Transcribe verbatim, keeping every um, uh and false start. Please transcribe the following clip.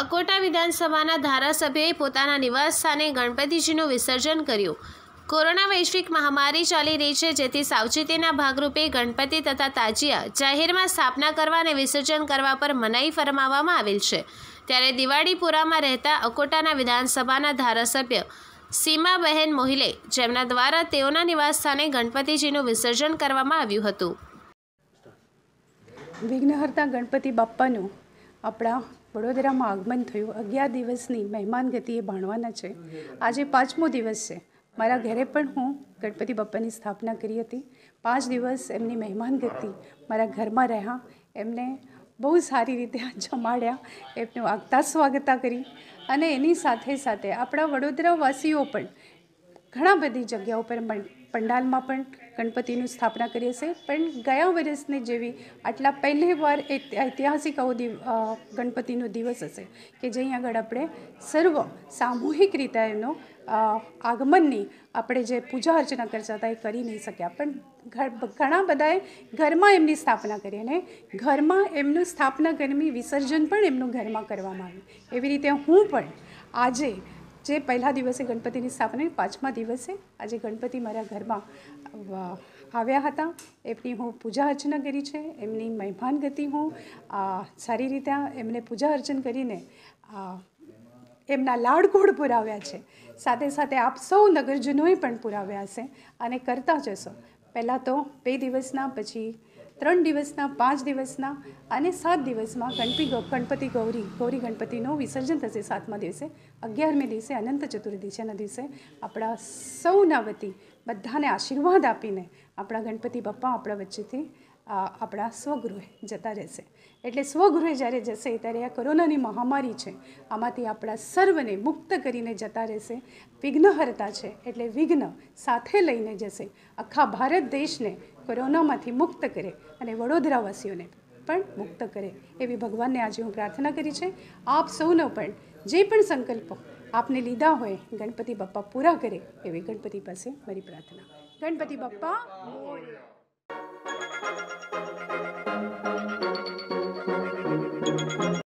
અકોટા વિધાનસભાના ધારાસભ્યએ પોતાના નિવાસ સ્થાને ગણપતિજીનું વિસર્જન કર્યું। કોરોના વૈશ્વિક મહામારી ચાલી રહી છે, જેથી સાવચેતીના ભાગરૂપે ગણપતિ તથા તાજિયા જાહેરમાં સ્થાપના કરવા અને વિસર્જન કરવા પર મનાઈ ફરમાવવામાં આવેલ છે। ત્યારે દિવાળીપુરામાં રહેતા અકોટાના વિધાનસભાના ધારાસભ્ય સીમાબહેન મોહિલે, જેમના દ્વારા તેઓના નિવાસ સ્થાને ગણપતિજીનું વિસર્જન કરવામાં આવ્યું હતું। વિઘ્નહર્તા ગણપતિ બાપ્પાનું આપણા વડોદરામાં આગમન થયું। અગિયાર દિવસની મહેમાન ગતિએ ભાણવાના છે। આજે પાંચમો દિવસ છે। મારા ઘરે પણ હું ગણપતિ બાપ્પાની સ્થાપના કરી હતી। પાંચ દિવસ એમની મહેમાન ગતિ મારા ઘરમાં રહ્યા। એમને બહુ સારી રીતે જમાડ્યા, એમનું આગતા સ્વાગતા કરી અને એની સાથે સાથે આપણા વડોદરાવાસીઓ પણ ઘણા બધી જગ્યાઓ પર પંડાલમાં પણ ગણપતિનું સ્થાપના કરીએ છીએ। પણ ગયા વર્ષની જેવી આટલા પહેલી વાર ઐતિહાસિક આવો ગણપતિનો દિવસ હશે કે જ્યાં આગળ આપણે સર્વ સામૂહિક રીતે એનો આગમનની આપણે જે પૂજા અર્ચના કરતા હતા એ કરી નહીં શક્યા। પણ ઘણા બધાએ ઘરમાં એમની સ્થાપના કરી અને ઘરમાં એમનું સ્થાપના કરી, વિસર્જન પણ એમનું ઘરમાં કરવામાં આવ્યું। એવી રીતે હું પણ આજે જે પહેલા દિવસે ગણપતિની સ્થાપના, પાંચમા દિવસે આજે ગણપતિ મારા ઘરમાં આવ્યા હતા। એમની હું પૂજા અર્ચના કરી છે। એમની મહેમાન ગતિ હું સારી રીતે એમને પૂજા અર્ચન કરીને એમના લાડકોડ પુરાવ્યા છે। સાથે સાથે આપ સૌ નગરજનોએ પણ પુરાવ્યા હશે અને કરતા જશો। પહેલાં તો બે દિવસના, પછી ત્રણ દિવસના, પાંચ દિવસના અને સાત દિવસમાં ગણપતિ ગણપતિ ગૌરી ગૌરી ગણપતિનું વિસર્જન થશે। સાતમા દિવસે, અગિયારમે દિવસે અનંત ચતુર્દશીના દિવસે આપણા સૌના વતી બધાને આશીર્વાદ આપીને આપણા ગણપતિ બાપ્પા આપણા વચ્ચેથી આપણા સ્વગૃહે જતા રહેશે। એટલે સ્વગૃહે જ્યારે જશે ત્યારે આ કોરોનાની મહામારી છે, આમાંથી આપણા સર્વને મુક્ત કરીને જતા રહેશે। વિઘ્નહર્તા છે એટલે વિઘ્ન સાથે લઈને જશે, આખા ભારત દેશને કોરોનામાંથી મુક્ત કરે અને વડોદરાવાસીઓને પણ મુક્ત કરે એવી ભગવાનને આજે હું પ્રાર્થના કરી છે। આપ સૌનો પણ જે પણ સંકલ્પો આપને લીધા હોય ગણપતિ બાપ્પા પૂરા કરે એવી ગણપતિ પાસે મારી પ્રાર્થના। ગણપતિ બાપ્પા મોરયા।